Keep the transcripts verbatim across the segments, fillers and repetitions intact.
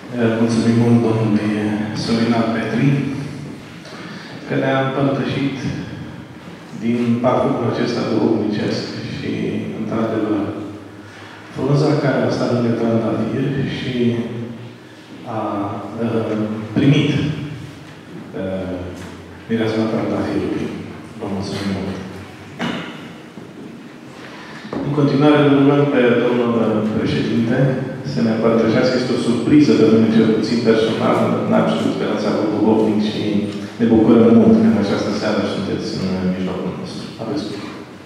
Mulțumim mult domnului Sorinal Petri că ne-a împărtășit din parcursul acesta duhovnicesc și, într-adevăr, frunza care a stat lângă trandafir și a uh, primit uh, mireasma trandafirului. Vă mulțumim mult! În continuare, îl rugăm pe domnul președinte să ne împărtășească. Este o surpriză de mine, cel puțin personal. N-am știut că ați avut duhovnic și ne bucurăm mult că în această seară sunteți în mijlocul nostru. Aveți cuvânt.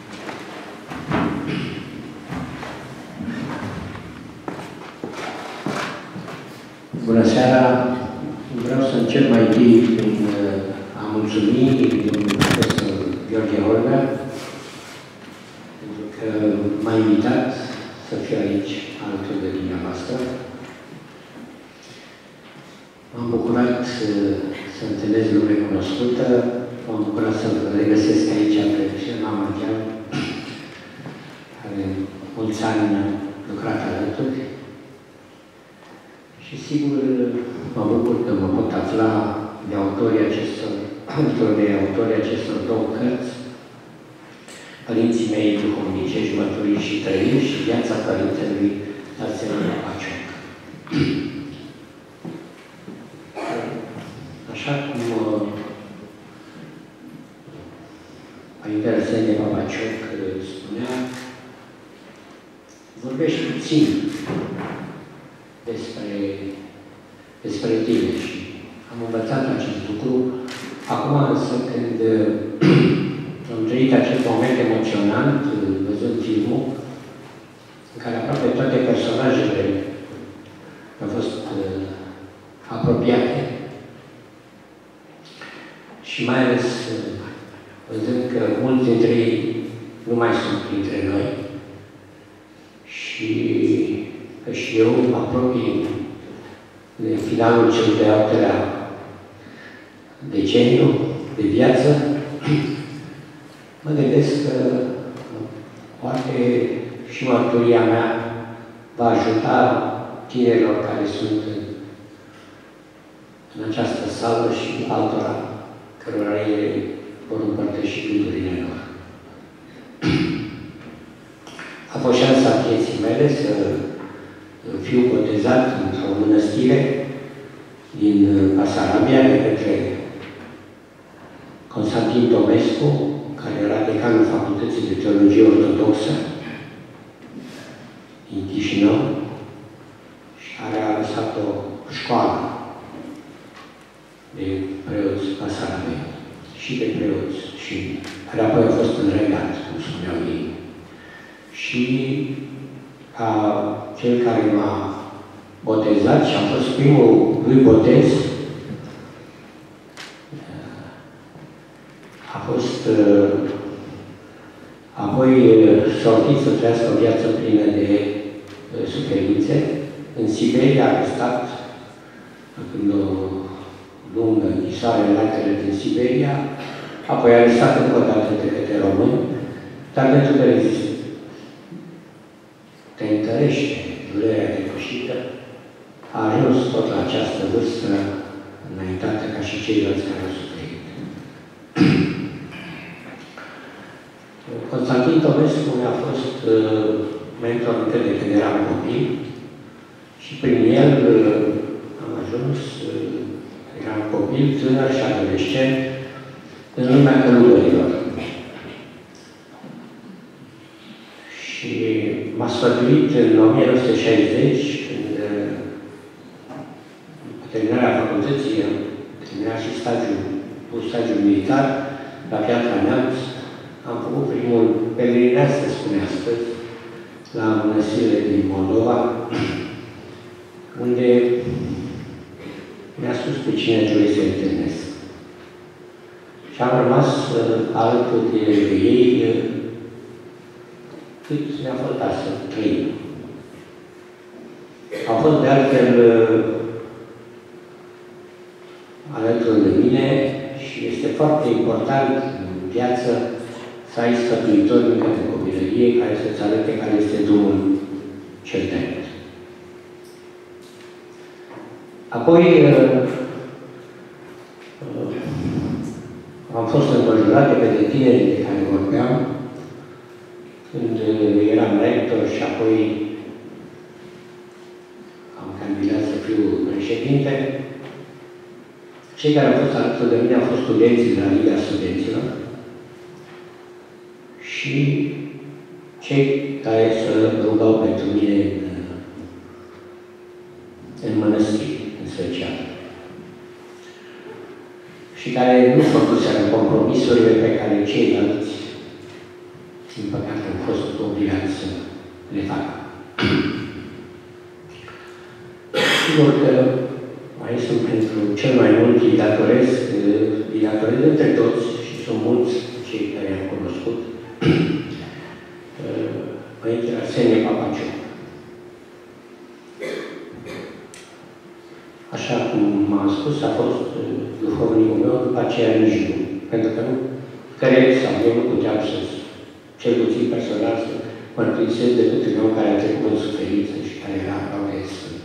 Bună seara! Vreau să încep mai întâi prin a mulțumi domnul profesor Gheorghe Olga pentru că m-a invitat să fiu aici alături de dumneavoastră. M-am bucurat să întâlnesc lume cunoscută, m-am bucurat să vă regăsesc aici pe mama chiar, care mulți ani a lucrat alături. Și sigur, mă bucur că mă pot afla de autorii acestor, de autorii acestor două cărți, Părinții mei duhovnicești, mărturii și trăiri și Viața Părintelui Arsenie Babacioc. Așa cum Părintele Arsenie Babacioc spunea, vorbești puțin despre, despre tine și am învățat acest lucru. Acum însă, când am trăit acest moment emoționant, văzând filmul, în care aproape toate personajele au fost uh, apropiate și mai ales uh, văzând că mulți dintre ei nu mai sunt printre noi și că și eu mă apropii de finalul cel de-al doilea deceniu de viață, mă gândesc că poate și mărturia mea va ajuta tinerilor care sunt în, în această sală și altora cărora ei vor împărtăși gândurile lor. A fost șansa vieții mele să fiu botezat într-o mănăstire din Basarabia de către Constantin Tomescu, care era decanul Facultății de Teologie Ortodoxă din Chișinău și care a lăsat o școală de preoți Basarabia și de preoți și care apoi a fost înregat, cum spuneau ei. Și ca cel care m-a botezat și a fost primul lui botez, a fost uh, apoi sortit să trăiască o viață plină de uh, suferințe. În Siberia a stat când o lungă închisoare în latele din Siberia, apoi a restat încă o dată de către români, dar pentru că te întărește durerea depășită, a ajuns tot la această vârstă înaintată ca și ceilalți care au suferit. Constantin Tomescu mi-a fost uh, mentor încă de când eram copil și prin el uh, am ajuns, uh, eram copil, tânăr și adolescent în lumea călugărilor. Și m-a sfătuit în o mie nouă sute șaizeci, când după terminarea facultății, am terminat și stagiul, stagiul militar la Piatra Neamț. Am făcut primul pelerinaj, se spune astăzi, la mănăstirile din Moldova, unde mi-a spus pe cine trebuie să întâlnesc. Și am rămas uh, alături de ei uh, cât mi-a fost să trăim. Au fost de altfel uh, alături de mine și este foarte important în viață să ai sfătuitori încă de copilărie care să-ți arate care este drumul cel drept. Apoi am fost înconjurat de către tinerii de care vorbeam, când eram rector și apoi am candidat să fiu președinte. Cei care au fost alături de mine au fost studenții de la Liga Studenților și cei care se rugau pentru mine în, în mănăstiri, în special. Și care nu făcuseră compromisurile pe care ceilalți, din păcate, au fost obligați să le facă. Sigur că mai sunt pentru cel mai mult îi datoresc, îi datoresc între toți și sunt mulți cei care i-am cunoscut, Părintele Arsenie Papaciu. Așa cum m-am spus, a fost duhovnicul meu, după aceea nici nu. Pentru că nu cred sau eu nu puteam să, cel puțin personal, să mărturisesc decât un om care a trecut în suferință și care era aproape sfânt.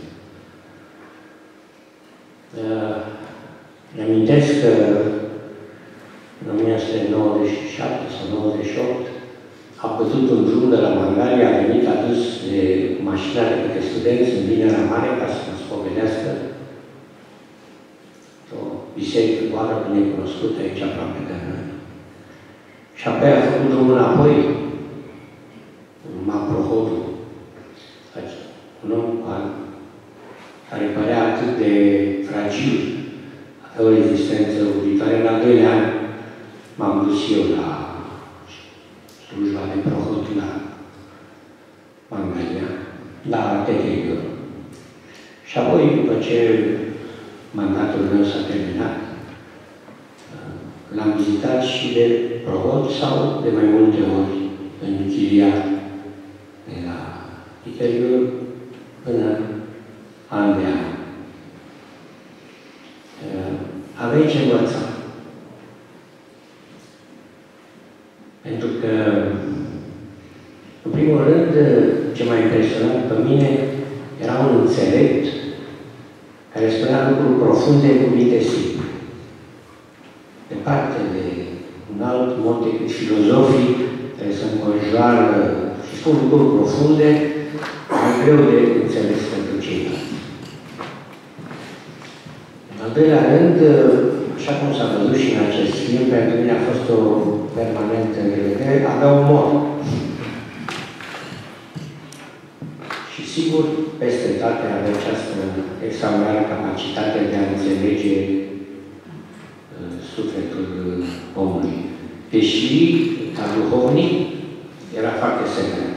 Îmi amintesc că în o mie nouă sute nouăzeci și șapte sau nouăzeci și opt a bătut un drum de la Mangalia, a venit adus de mașina de către studenți în Vinerea Mare ca să mă spovedească o biserică goală necunoscută aici aproape de noi. Și apoi a făcut drumul înapoi, în Maprohodul, un om care părea atât de fragil, avea o rezistență uriitoare. În al doilea an m-am dus eu la slujba de prohod la Mangalia, la Teteriu. Și apoi, după ce mandatul meu s-a terminat, l-am vizitat și de prohod sau de mai multe ori în chilia de la Teteriu până an de an. Aveai ce învăța. Pentru că, în primul rând, ce m-a impresionat pe mine era un înțelept care spunea lucruri profunde în cuvinte simple. Departe de un alt mod decât filozofii care se înconjoară și spun lucruri profunde, mai greu de înțeles pentru ceilalți. În al doilea rând, așa cum s-a văzut și în acest film, pentru mine a fost o permanentă revedere, avea umor. Și sigur, peste toate avea această extraordinară capacitate de a înțelege uh, sufletul omului. Deși, ca duhovnic, era foarte sever.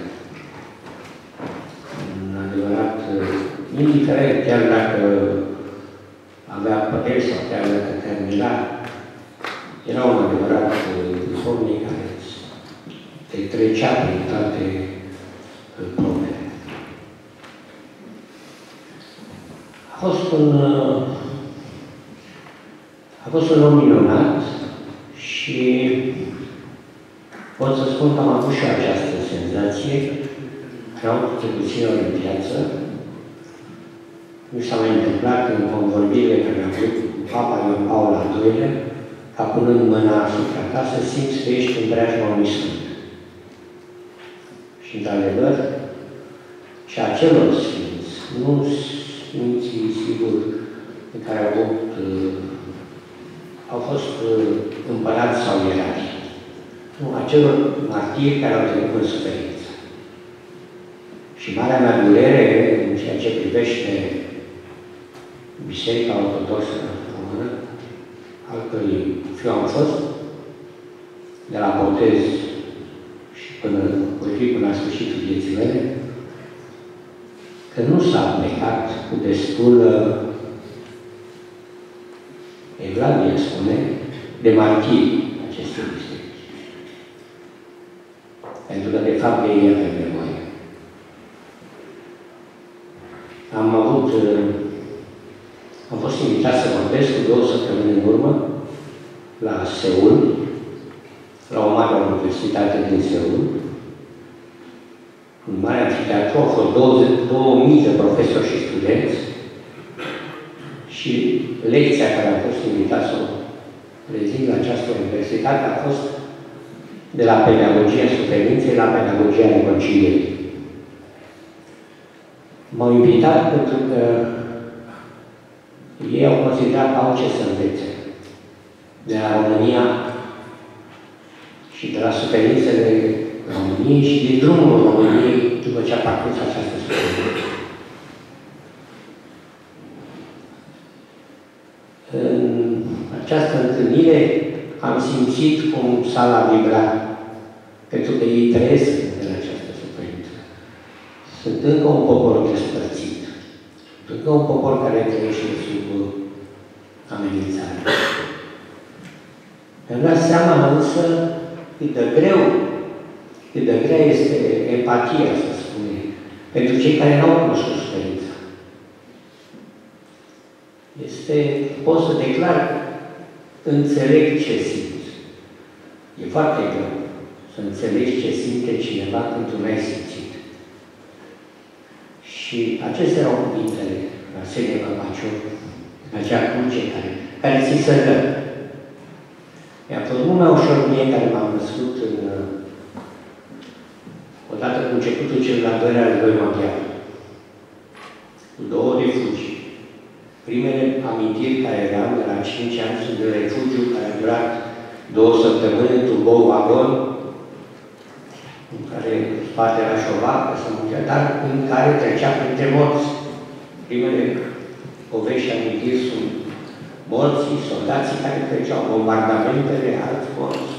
În adevărat, indiferent, chiar dacă avea păreri sau chiar dacă termina, era un adevărat duhovnic care te trecea prin toate probleme. A fost un, a fost un om minunat și pot să spun că am avut și această senzație, că am avut puțin ori în viață. Mi s-a mai întâmplat în convorbirile care am avut cu Papa Ioan Paul al doilea, ca punând mâna asupra ta, să simți că ești în preajma unui sfânt. Și, într-adevăr, și acelor sfinți, nu sfinții, sigur, în care au avut, uh, au fost uh, împărați sau ierari. Nu, acelor martiri care au trecut în suferință. Și marea mea durere, în ceea ce privește Biserica Ortodoxă Română, al cărui fiu am fost, de la botez și până, voi fi până la sfârșitul vieții mele, că nu s-a plecat cu destulă, Evlavie spune, de martiri aceste biserici. Pentru că, de fapt, ei avem nevoie. Am avut, am fost invitat să vorbesc cu două săptămâni în urmă la Seul, la o mare universitate din Seul. În mare amfiteatru au fost două mii de profesori și studenți și lecția care a fost invitat să o prezint la această universitate a fost de la pedagogia suferinței la pedagogia reconcilierii. M-au invitat pentru că ei au considerat că au ce să învețe de la România și de la suferințele României și din drumul României după ce a parcurs această suferință. În această întâlnire am simțit cum sala vibra, pentru că ei trăiesc în această suferință. Sunt încă un popor despărțit, încă un popor care trăiește sub amenințare. Mi-am dat seama însă cât de greu, cât de grea este empatia, să spune, pentru cei care nu au cunoscut suferința. Este, pot să declar, înțeleg ce simt. E foarte greu să înțelegi ce simte cineva când tu n-ai simțit. Și acestea erau cuvintele Arsenie Păpaciu, acea cruce care, care ți se dă. Mi-a fost mult mai ușor mie care m-am născut în, odată cu începutul cel de-al doilea război mondial, cu două refugii. Primele amintiri care eram de la cinci ani sunt de refugiu care a durat două săptămâni în turbou-vagon, în care spate era șovacă, să mâncea, dar în care trecea printre morți. Primele povești și amintiri sunt morții, soldații care treceau, bombardamentele, alți morți.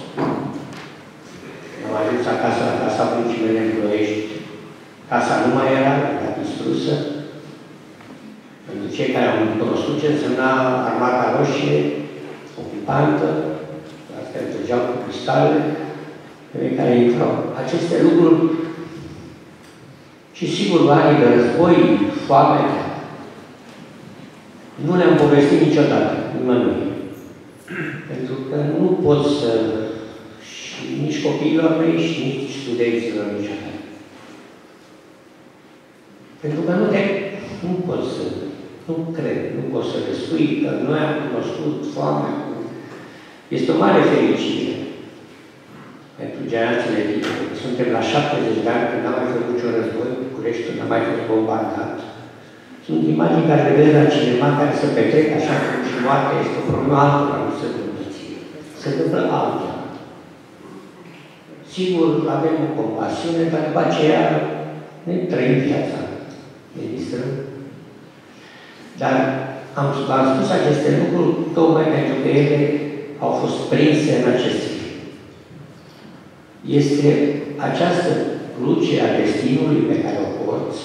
Am ajuns acasă la casa bunicii mele în Ploiești. Casa nu mai era, era distrusă. Pentru cei care au cunoscut ce însemna Armata Roșie, ocupantă, astea trăgeau cu cristale, pe care intrau. Aceste lucruri, și sigur, anii de război, foame, nu le-am povestit niciodată, nimănui. Pentru că nu pot să, și nici copiilor mei, și nici studenților niciodată. Pentru că nu te, nu pot să, nu cred, nu pot să le spui că noi am cunoscut foamea. Este o mare fericire pentru generațiile tinere. Suntem la șaptezeci de ani, când n-a mai fost niciun război, Bucureștiul n-a mai fost bombardat. Sunt imagini care le vezi la cineva care se petrec așa cum și moartea este o problemă altora, nu se întâmplă ție. Se întâmplă altceva. Sigur, avem o compasiune, dar după aceea ne trăim viața, ne distrăm. Dar am, am spus aceste lucruri tocmai pentru că ele au fost prinse în acest film. Este această cruce a destinului pe care o porți.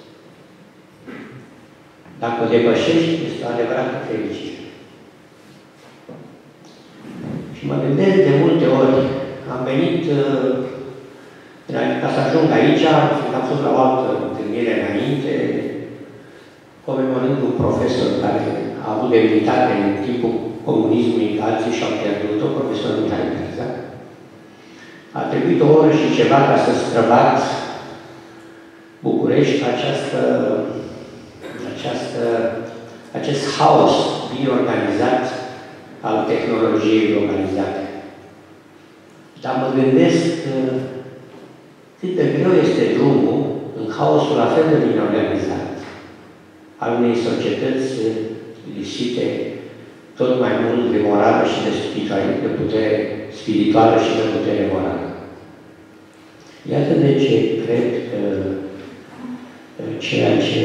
Dacă o depășești, este o adevărată fericire. Și mă gândesc de multe ori, am venit, ca să ajung aici, am fost la o altă întâlnire înainte, comemorând un profesor care a avut demnitate în timpul comunismului, alții și-au pierdut-o, profesorul Mihai Berza. A trebuit o oră și ceva ca să străbat București această, această, acest haos bine organizat al tehnologiei globalizate. Dar mă gândesc cât de greu este drumul în haosul la fel de bine organizat al unei societăți lipsite tot mai mult de morală și de, de putere spirituală și de putere morală. Iată de ce cred că ceea ce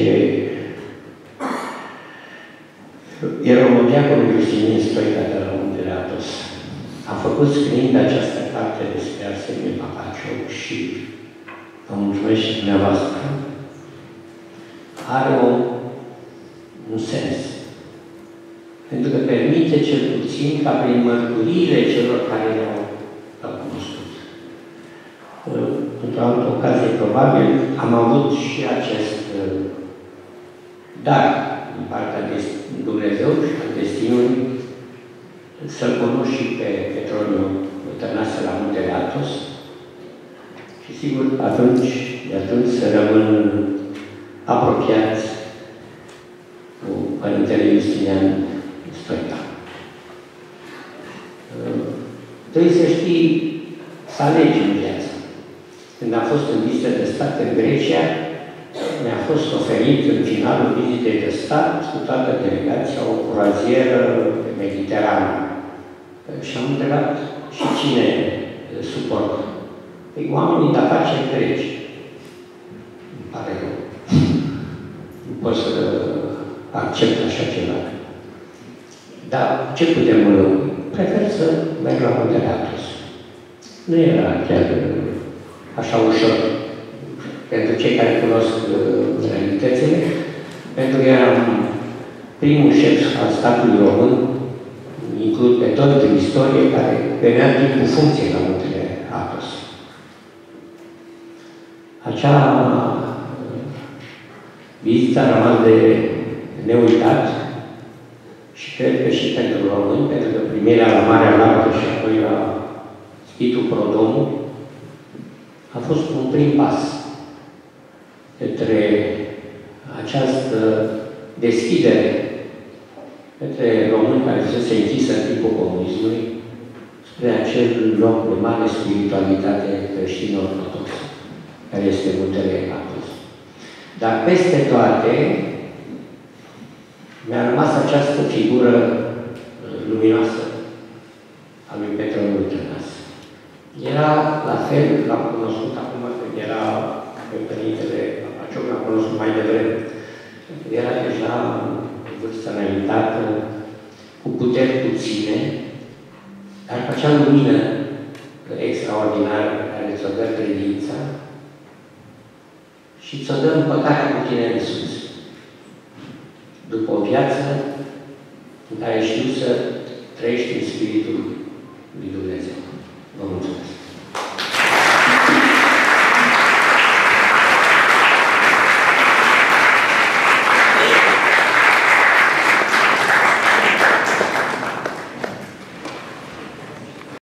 eromodiaconul Justinian Stoica de la Muntele Athos a făcut scriind această carte despre Arsenie Păpaciu și vă mulțumesc și dumneavoastră, are o, un sens. Pentru că permite cel puțin ca prin mărturiile celor care le-au cunoscut. Într-o altă ocazie, probabil, am avut și acest dar din partea de Dumnezeu și a destinului să-L cunosc și pe Petroniu Tănase la Muntele Athos și sigur atunci, de atunci să rămân apropiați cu Părintele Justinian Stoica. Trebuie să știi să alegi în viață. Când am fost în vizită de stat în Grecia, mi-a fost oferit în finalul vizitei de stat cu toată delegația o croazieră pe Mediterană. Și am întrebat și cine suportă. Păi oamenii de afaceri greci. Îmi pare rău. Nu pot să accept așa ceva. Dar ce putem? Prefer să merg la Muntele Athos. Nu era chiar așa ușor pentru cei care cunosc realitățile, pentru că eram primul șef al statului român, includ pe tot în istorie, care venea în timpul funcției la Muntele Athos. Acea vizită a rămas de neuitat și cred că și pentru români, pentru că primirea la Marea Largă și apoi la Schitul Prodomul a fost un prim pas către această deschidere către români care să se închisă în timpul comunismului spre acel loc de mare spiritualitate creștin-ortodoxă, care este Muntele Athos. Dar peste toate, mi-a rămas această figură luminoasă a lui Petroniu Tănase. Era la fel, l-am cunoscut acum, când era pe părintele Apacioc, l-am cunoscut mai devreme. Era deja în vârstă înaintată, cu puteri puține, dar cu acea lumină extraordinară care ți-o dă credința și ți-o dă împăcarea cu tine în sus. După o viață în care știu să trăiești în Spiritul lui Dumnezeu. Vă mulțumesc!